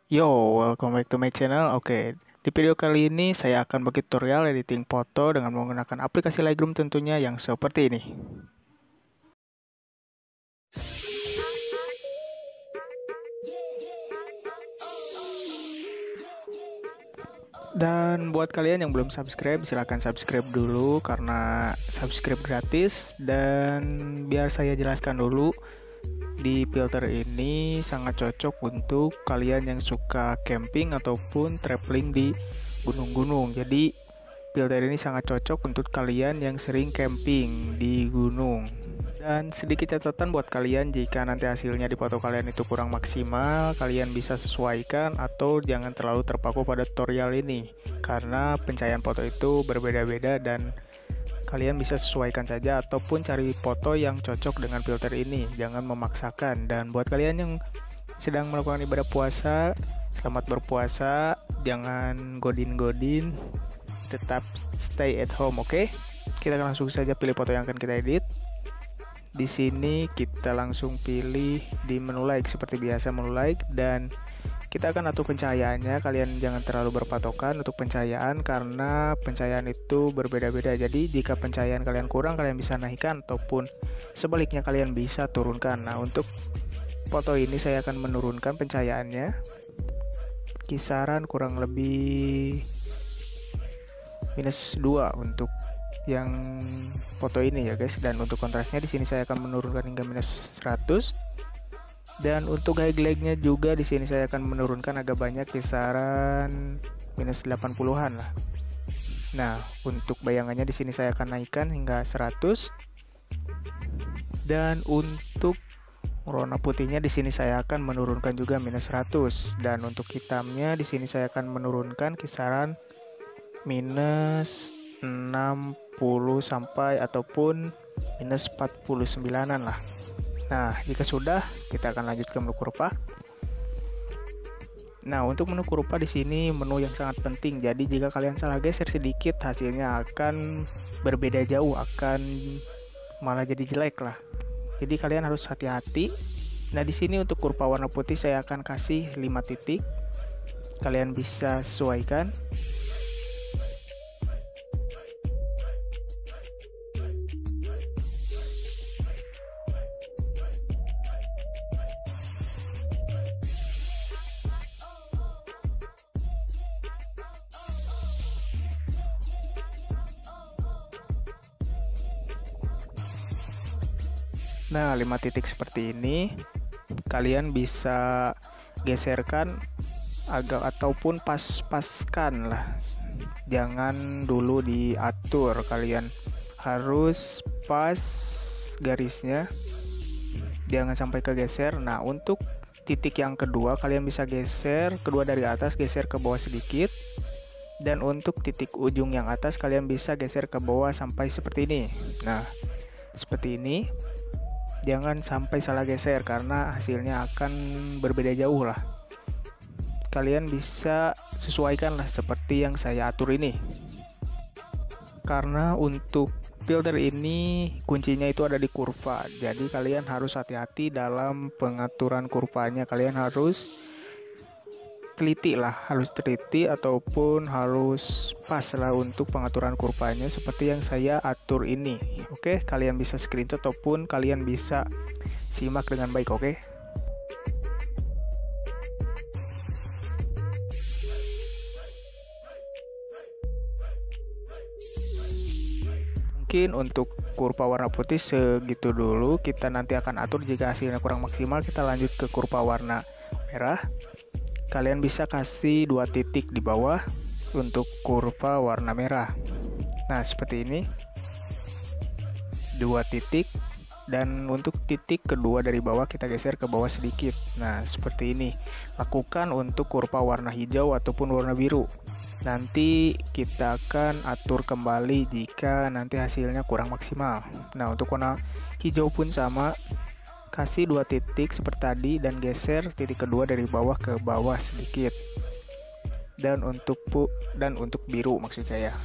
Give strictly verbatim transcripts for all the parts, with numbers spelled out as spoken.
Yo, welcome back to my channel. Oke, di video kali ini saya akan bagi tutorial editing foto dengan menggunakan aplikasi Lightroom tentunya yang seperti ini. Dan buat kalian yang belum subscribe, silahkan subscribe dulu karena subscribe gratis. Dan biar saya jelaskan dulu, di filter ini sangat cocok untuk kalian yang suka camping ataupun traveling di gunung-gunung. Jadi filter ini sangat cocok untuk kalian yang sering camping di gunung. Dan sedikit catatan buat kalian, jika nanti hasilnya di foto kalian itu kurang maksimal, kalian bisa sesuaikan atau jangan terlalu terpaku pada tutorial ini, karena pencahayaan foto itu berbeda-beda dan kalian bisa sesuaikan saja ataupun cari foto yang cocok dengan filter ini. Jangan memaksakan. Dan buat kalian yang sedang melakukan ibadah puasa, selamat berpuasa. Jangan godin-godin, tetap stay at home, oke? Okay? Kita langsung saja pilih foto yang akan kita edit. Di sini kita langsung pilih di menu like seperti biasa, menu like, dan kita akan atur pencahayaannya. Kalian jangan terlalu berpatokan untuk pencahayaan karena pencahayaan itu berbeda-beda. Jadi jika pencahayaan kalian kurang, kalian bisa naikkan ataupun sebaliknya kalian bisa turunkan. Nah, untuk foto ini saya akan menurunkan pencahayaannya kisaran kurang lebih minus dua untuk yang foto ini ya guys. Dan untuk kontrasnya di sini saya akan menurunkan hingga minus seratus. Dan untuk highlightnya juga di sini saya akan menurunkan agak banyak, kisaran minus delapan puluhan lah. Nah, untuk bayangannya di sini saya akan naikkan hingga seratus. Dan untuk warna putihnya di sini saya akan menurunkan juga minus seratus. Dan untuk hitamnya di sini saya akan menurunkan kisaran minus enam puluh sampai ataupun minus empat puluh sembilanan lah. Nah, jika sudah, kita akan lanjut ke menu kurva. Nah, untuk menu kurva di sini menu yang sangat penting. Jadi jika kalian salah geser sedikit, hasilnya akan berbeda jauh, akan malah jadi jelek lah. Jadi kalian harus hati-hati. Nah, di sini untuk kurva warna putih saya akan kasih lima titik. Kalian bisa sesuaikan. Nah, lima titik seperti ini kalian bisa geserkan agak ataupun pas-paskan lah. Jangan dulu diatur, kalian harus pas garisnya, jangan sampai kegeser. Nah, untuk titik yang kedua kalian bisa geser kedua dari atas, geser ke bawah sedikit. Dan untuk titik ujung yang atas kalian bisa geser ke bawah sampai seperti ini. Nah, seperti ini. Jangan sampai salah geser karena hasilnya akan berbeda jauh lah. Kalian bisa sesuaikan lah seperti yang saya atur ini. Karena untuk filter ini kuncinya itu ada di kurva. Jadi kalian harus hati-hati dalam pengaturan kurvanya. Kalian harus teliti lah, harus teliti ataupun harus pas lah untuk pengaturan kurvanya seperti yang saya atur ini. Oke, kalian bisa screenshot ataupun kalian bisa simak dengan baik, oke? Mungkin untuk kurva warna putih segitu dulu. Kita nanti akan atur jika hasilnya kurang maksimal, kita lanjut ke kurva warna merah. Kalian bisa kasih dua titik di bawah untuk kurva warna merah. Nah, seperti ini. Dua titik. Dan untuk titik kedua dari bawah kita geser ke bawah sedikit. Nah, seperti ini. Lakukan untuk kurva warna hijau ataupun warna biru. Nanti kita akan atur kembali jika nanti hasilnya kurang maksimal. Nah, untuk warna hijau pun sama. Kasih dua titik seperti tadi dan geser titik kedua dari bawah ke bawah sedikit. Dan untuk pu dan untuk biru maksud saya.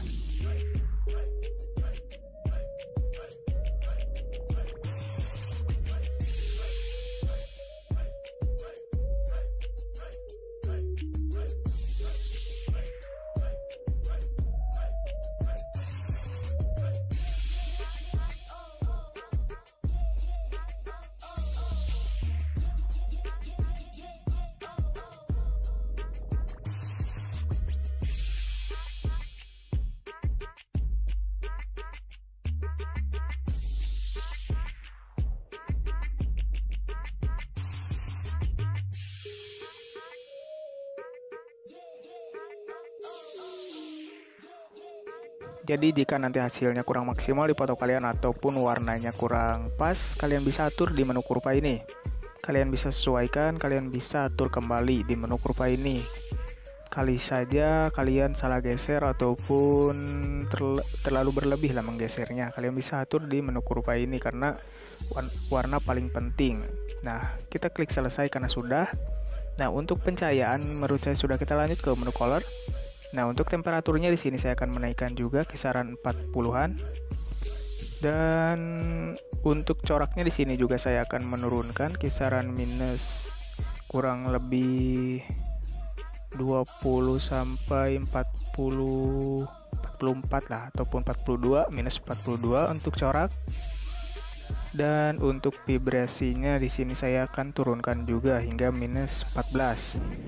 Jadi jika nanti hasilnya kurang maksimal di foto kalian ataupun warnanya kurang pas, kalian bisa atur di menu kurva ini. Kalian bisa sesuaikan, kalian bisa atur kembali di menu kurva ini. Kali saja kalian salah geser ataupun terl terlalu berlebih lah menggesernya, kalian bisa atur di menu kurva ini karena warna paling penting. Nah, kita klik selesai karena sudah. Nah, untuk pencahayaan menurut saya sudah, kita lanjut ke menu color. Nah, untuk temperaturnya di sini saya akan menaikkan juga kisaran empat puluhan. Dan untuk coraknya di sini juga saya akan menurunkan kisaran minus kurang lebih dua puluh sampai empat puluh, empat puluh empat lah ataupun empat puluh dua, minus empat puluh dua untuk corak. Dan untuk vibrasinya di sini saya akan turunkan juga hingga minus empat belas.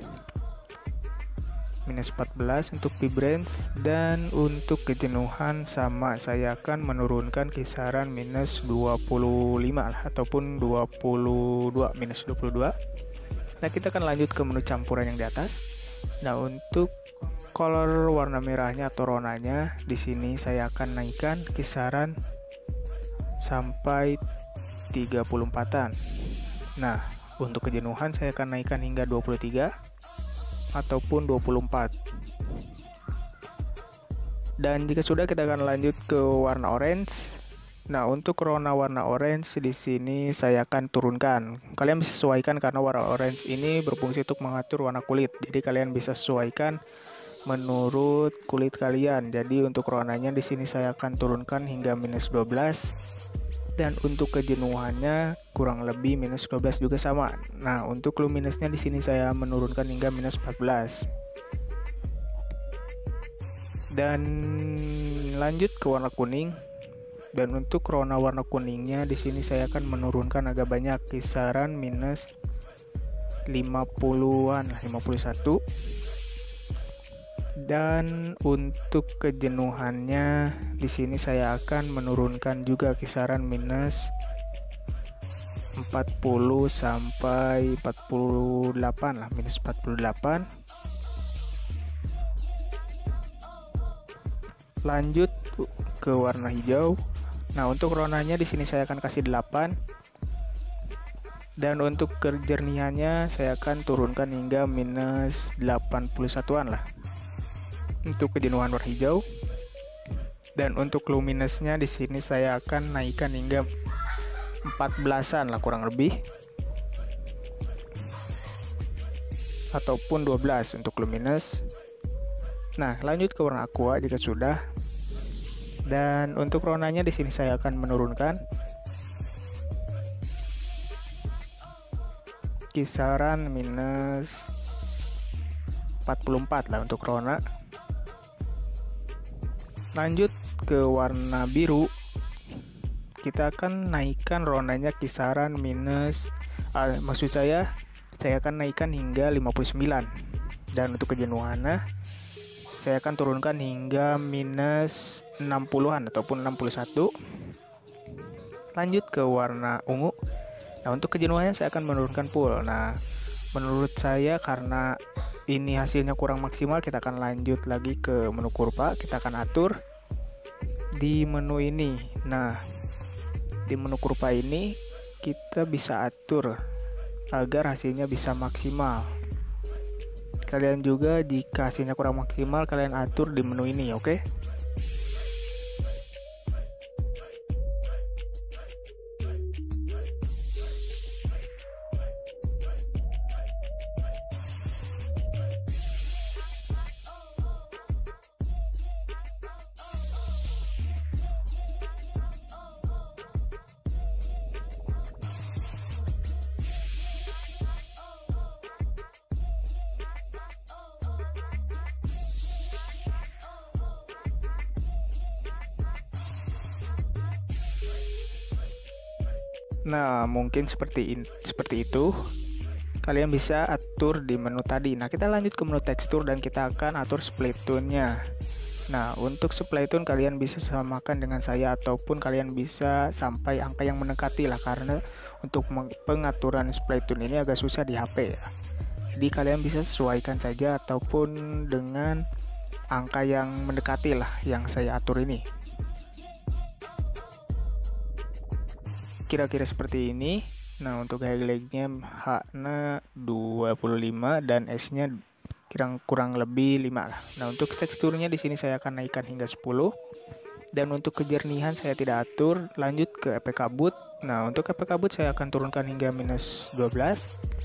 Minus empat belas untuk vibrance. Dan untuk kejenuhan sama, saya akan menurunkan kisaran minus dua puluh lima lah, ataupun dua puluh dua, minus dua puluh dua. Nah, kita akan lanjut ke menu campuran yang di atas. Nah, untuk color warna merahnya atau ronanya di sini saya akan naikkan kisaran sampai tiga puluh empatan. Nah, untuk kejenuhan saya akan naikkan hingga dua puluh tiga ataupun dua puluh empat. Dan jika sudah, kita akan lanjut ke warna orange. Nah, untuk rona warna orange di sini saya akan turunkan. Kalian bisa sesuaikan karena warna orange ini berfungsi untuk mengatur warna kulit. Jadi kalian bisa sesuaikan menurut kulit kalian. Jadi untuk ronanya di sini saya akan turunkan hingga minus dua belas. Dan untuk kejenuhannya kurang lebih minus dua belas juga sama. Nah, untuk luminosnya di sini saya menurunkan hingga minus empat belas. Dan lanjut ke warna kuning. Dan untuk rona warna kuningnya di sini saya akan menurunkan agak banyak, kisaran minus lima puluhan, lima puluh satu. Dan untuk kejenuhannya di sini saya akan menurunkan juga kisaran minus empat puluh sampai empat puluh delapan lah, minus empat puluh delapan. Lanjut ke warna hijau. Nah, untuk ronanya di sini saya akan kasih delapan. Dan untuk kejernihannya saya akan turunkan hingga minus delapan puluh satuan lah. Untuk kejenuhan warna hijau. Dan untuk luminosnya di sini saya akan naikkan hingga empat belasan lah kurang lebih. Ataupun dua belas untuk luminous. Nah, lanjut ke warna aqua jika sudah. Dan untuk ronanya di sini saya akan menurunkan kisaran minus empat puluh empat lah untuk rona. Lanjut ke warna biru. Kita akan naikkan ronanya kisaran minus uh, maksud saya saya akan naikkan hingga lima puluh sembilan. Dan untuk kejenuhannya saya akan turunkan hingga minus enam puluhan ataupun enam puluh satu. Lanjut ke warna ungu. Nah, untuk kejenuhannya saya akan menurunkan full. Nah, menurut saya karena ini hasilnya kurang maksimal, kita akan lanjut lagi ke menu kurva. Kita akan atur di menu ini. Nah, di menu kurva ini kita bisa atur agar hasilnya bisa maksimal. Kalian juga jika hasilnya kurang maksimal, kalian atur di menu ini, oke? Okay? Nah, mungkin seperti in, seperti itu. Kalian bisa atur di menu tadi. Nah, kita lanjut ke menu tekstur dan kita akan atur split tone-nya. Nah, untuk split tone kalian bisa samakan dengan saya ataupun kalian bisa sampai angka yang mendekati lah, karena untuk pengaturan split tone ini agak susah di H P ya. Jadi kalian bisa sesuaikan saja ataupun dengan angka yang mendekati lah yang saya atur ini. Kira-kira seperti ini. Nah, untuk highlightnya H-nya dua puluh lima dan S-nya kurang kurang lebih lima lah. Nah, untuk teksturnya di sini saya akan naikkan hingga sepuluh. Dan untuk kejernihan saya tidak atur, lanjut ke efek kabut. Nah, untuk efek kabut saya akan turunkan hingga minus dua belas.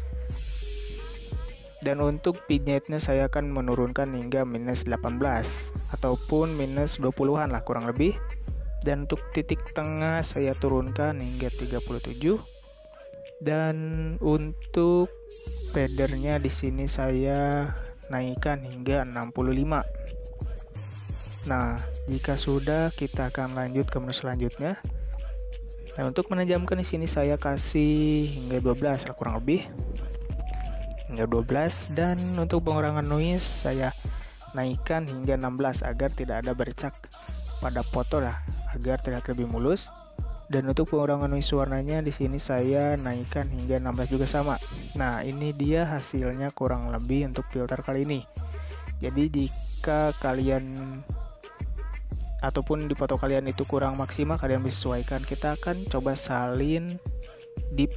Dan untuk vignette-nya saya akan menurunkan hingga minus delapan belas ataupun minus dua puluhan lah kurang lebih. Dan untuk titik tengah saya turunkan hingga tiga puluh tujuh. Dan untuk fadernya di sini saya naikkan hingga enam puluh lima. Nah, jika sudah kita akan lanjut ke menu selanjutnya. Nah, untuk menajamkan di sini saya kasih hingga dua belas lah kurang lebih. Hingga dua belas, dan untuk pengurangan noise saya naikkan hingga enam belas agar tidak ada bercak pada foto lah, agar terlihat lebih mulus. Dan untuk pengurangan noise warnanya di sini saya naikkan hingga enam belas juga sama. Nah, ini dia hasilnya kurang lebih untuk filter kali ini. Jadi jika kalian ataupun di foto kalian itu kurang maksimal, kalian bisa sesuaikan. Kita akan coba salin di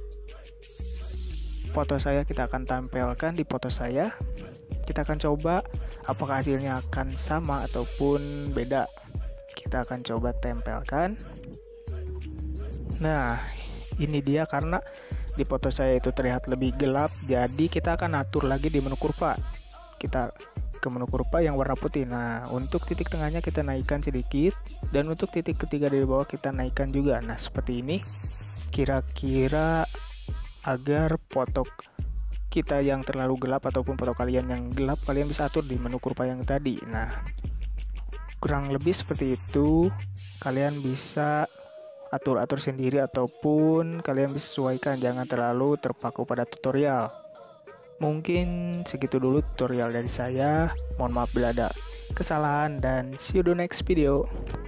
foto saya, kita akan tampilkan di foto saya. Kita akan coba apakah hasilnya akan sama ataupun beda. Kita akan coba tempelkan. Nah, ini dia karena di foto saya itu terlihat lebih gelap, jadi kita akan atur lagi di menu kurva. Kita ke menu kurva yang warna putih. Nah, untuk titik tengahnya kita naikkan sedikit, dan untuk titik ketiga dari bawah kita naikkan juga. Nah, seperti ini kira-kira agar foto kita yang terlalu gelap ataupun foto kalian yang gelap, kalian bisa atur di menu kurva yang tadi. Nah, kurang lebih seperti itu. Kalian bisa atur-atur sendiri ataupun kalian bisa sesuaikan, jangan terlalu terpaku pada tutorial. Mungkin segitu dulu tutorial dari saya. Mohon maaf bila ada kesalahan, dan see you the next video.